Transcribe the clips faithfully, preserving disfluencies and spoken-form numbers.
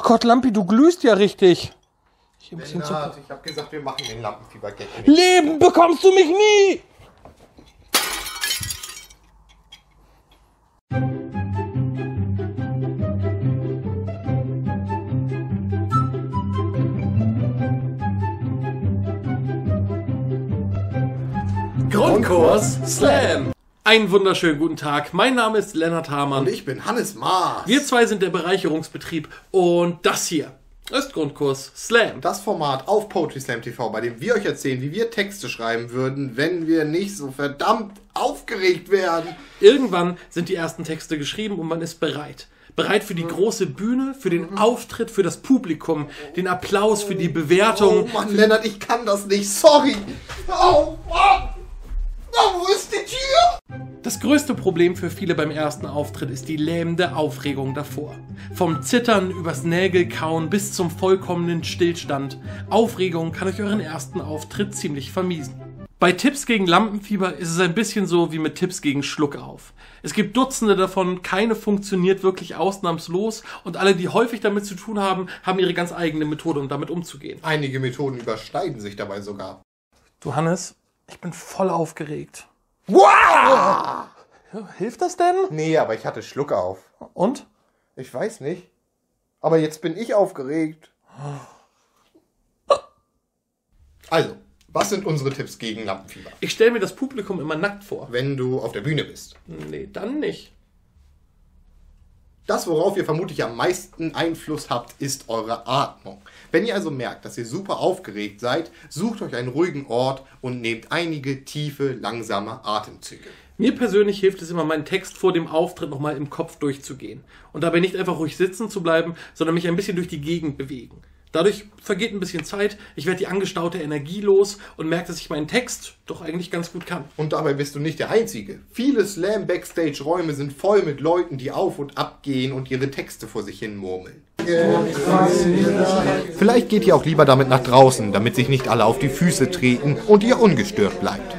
Gott, Lampi, du glühst ja richtig. Hier ein bisschen Lennart, ich hab gesagt, wir machen den Lampenfieber-Gag nicht. Leben bekommst du mich nie! Grundkurs Slam! Einen wunderschönen guten Tag. Mein Name ist Lennart Hamann. Und ich bin Hannes Maas. Wir zwei sind der Bereicherungsbetrieb und das hier ist Grundkurs Slam. Das Format auf Poetry Slam T V, bei dem wir euch erzählen, wie wir Texte schreiben würden, wenn wir nicht so verdammt aufgeregt werden. Irgendwann sind die ersten Texte geschrieben und man ist bereit. Bereit für die große Bühne, für den Auftritt, für das Publikum, den Applaus, für die Bewertung. Oh Mann, Lennart, ich kann das nicht. Sorry. Oh Mann. Oh, wo ist die Tür? Das größte Problem für viele beim ersten Auftritt ist die lähmende Aufregung davor. Vom Zittern übers Nägelkauen bis zum vollkommenen Stillstand. Aufregung kann euch euren ersten Auftritt ziemlich vermiesen. Bei Tipps gegen Lampenfieber ist es ein bisschen so wie mit Tipps gegen Schluckauf. Es gibt Dutzende davon, keine funktioniert wirklich ausnahmslos und alle, die häufig damit zu tun haben, haben ihre ganz eigene Methode, um damit umzugehen. Einige Methoden überschneiden sich dabei sogar. Du Hannes, ich bin voll aufgeregt. Wow! Ja, hilft das denn? Nee, aber ich hatte Schluck auf. Und? Ich weiß nicht. Aber jetzt bin ich aufgeregt. Also, was sind unsere Tipps gegen Lampenfieber? Ich stelle mir das Publikum immer nackt vor. Wenn du auf der Bühne bist. Nee, dann nicht. Das, worauf ihr vermutlich am meisten Einfluss habt, ist eure Atmung. Wenn ihr also merkt, dass ihr super aufgeregt seid, sucht euch einen ruhigen Ort und nehmt einige tiefe, langsame Atemzüge. Mir persönlich hilft es immer, meinen Text vor dem Auftritt nochmal im Kopf durchzugehen. Und dabei nicht einfach ruhig sitzen zu bleiben, sondern mich ein bisschen durch die Gegend bewegen. Dadurch vergeht ein bisschen Zeit, ich werde die angestaute Energie los und merke, dass ich meinen Text doch eigentlich ganz gut kann. Und dabei bist du nicht der Einzige. Viele Slam-Backstage-Räume sind voll mit Leuten, die auf und ab gehen und ihre Texte vor sich hin murmeln. Vielleicht geht ihr auch lieber damit nach draußen, damit sich nicht alle auf die Füße treten und ihr ungestört bleibt.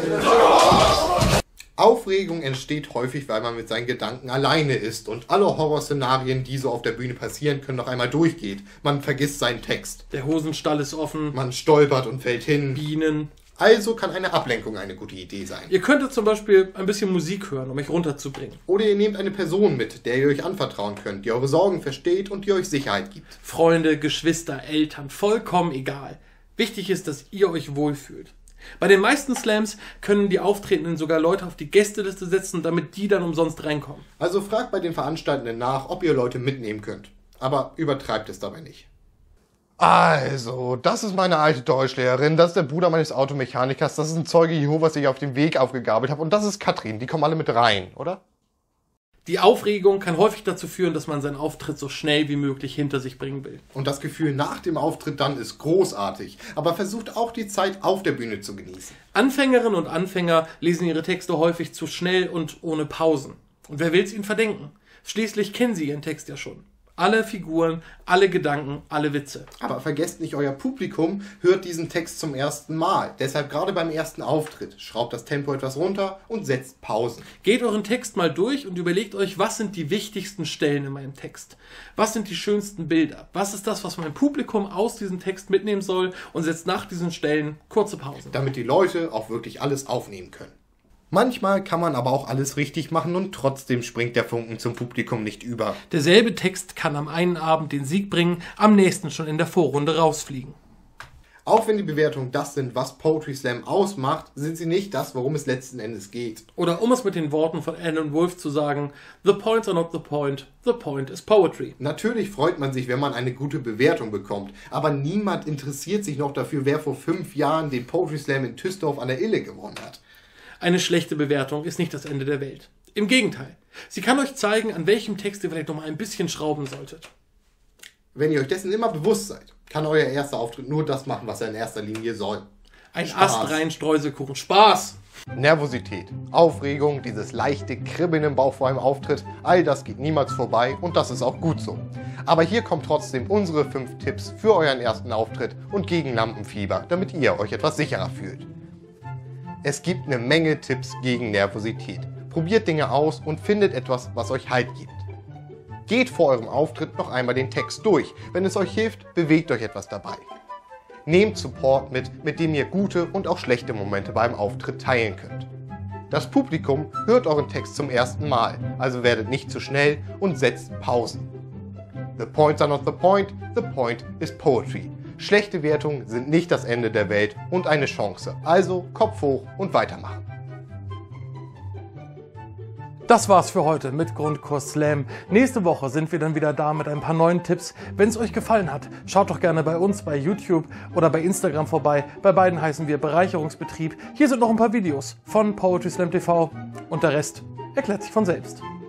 Aufregung entsteht häufig, weil man mit seinen Gedanken alleine ist und alle Horrorszenarien, die so auf der Bühne passieren können, noch einmal durchgeht. Man vergisst seinen Text. Der Hosenstall ist offen, Man stolpert und fällt hin. Bienen. Also kann eine Ablenkung eine gute Idee sein. Ihr könntet zum Beispiel ein bisschen Musik hören, um euch runterzubringen. Oder ihr nehmt eine Person mit, der ihr euch anvertrauen könnt, die eure Sorgen versteht und die euch Sicherheit gibt. Freunde, Geschwister, Eltern, vollkommen egal. Wichtig ist, dass ihr euch wohlfühlt. Bei den meisten Slams können die Auftretenden sogar Leute auf die Gästeliste setzen, damit die dann umsonst reinkommen. Also fragt bei den Veranstaltenden nach, ob ihr Leute mitnehmen könnt. Aber übertreibt es dabei nicht. Also, das ist meine alte Deutschlehrerin, das ist der Bruder meines Automechanikers, das ist ein Zeuge Jehovas, den ich auf dem Weg aufgegabelt habe und das ist Katrin, die kommen alle mit rein, oder? Die Aufregung kann häufig dazu führen, dass man seinen Auftritt so schnell wie möglich hinter sich bringen will. Und das Gefühl nach dem Auftritt dann ist großartig, aber versucht auch die Zeit auf der Bühne zu genießen. Anfängerinnen und Anfänger lesen ihre Texte häufig zu schnell und ohne Pausen. Und wer will es ihnen verdenken? Schließlich kennen sie ihren Text ja schon. Alle Figuren, alle Gedanken, alle Witze. Aber vergesst nicht, euer Publikum hört diesen Text zum ersten Mal. Deshalb gerade beim ersten Auftritt, schraubt das Tempo etwas runter und setzt Pausen. Geht euren Text mal durch und überlegt euch, was sind die wichtigsten Stellen in meinem Text? Was sind die schönsten Bilder? Was ist das, was mein Publikum aus diesem Text mitnehmen soll? Und setzt nach diesen Stellen kurze Pausen. Damit die Leute auch wirklich alles aufnehmen können. Manchmal kann man aber auch alles richtig machen und trotzdem springt der Funken zum Publikum nicht über. Derselbe Text kann am einen Abend den Sieg bringen, am nächsten schon in der Vorrunde rausfliegen. Auch wenn die Bewertungen das sind, was Poetry Slam ausmacht, sind sie nicht das, worum es letzten Endes geht. Oder um es mit den Worten von Alan Wolf zu sagen, the points are not the point, the point is poetry. Natürlich freut man sich, wenn man eine gute Bewertung bekommt, aber niemand interessiert sich noch dafür, wer vor fünf Jahren den Poetry Slam in Tüsdorf an der Ille gewonnen hat. Eine schlechte Bewertung ist nicht das Ende der Welt. Im Gegenteil. Sie kann euch zeigen, an welchem Text ihr vielleicht noch mal ein bisschen schrauben solltet. Wenn ihr euch dessen immer bewusst seid, kann euer erster Auftritt nur das machen, was er in erster Linie soll. Ein Spaß. astrein Streuselkuchen. Spaß! Nervosität, Aufregung, dieses leichte Kribbeln im Bauch vor einem Auftritt, all das geht niemals vorbei und das ist auch gut so. Aber hier kommen trotzdem unsere fünf Tipps für euren ersten Auftritt und gegen Lampenfieber, damit ihr euch etwas sicherer fühlt. Es gibt eine Menge Tipps gegen Nervosität. Probiert Dinge aus und findet etwas, was euch Halt gibt. Geht vor eurem Auftritt noch einmal den Text durch. Wenn es euch hilft, bewegt euch etwas dabei. Nehmt Support mit, mit dem ihr gute und auch schlechte Momente beim Auftritt teilen könnt. Das Publikum hört euren Text zum ersten Mal, also werdet nicht zu schnell und setzt Pausen. The points are not the point, the point is poetry. Schlechte Wertungen sind nicht das Ende der Welt und eine Chance, also Kopf hoch und weitermachen. Das war's für heute mit Grundkurs Slam. Nächste Woche sind wir dann wieder da mit ein paar neuen Tipps. Wenn es euch gefallen hat, schaut doch gerne bei uns bei YouTube oder bei Instagram vorbei. Bei beiden heißen wir Bereicherungsbetrieb. Hier sind noch ein paar Videos von Poetry Slam T V und der Rest erklärt sich von selbst.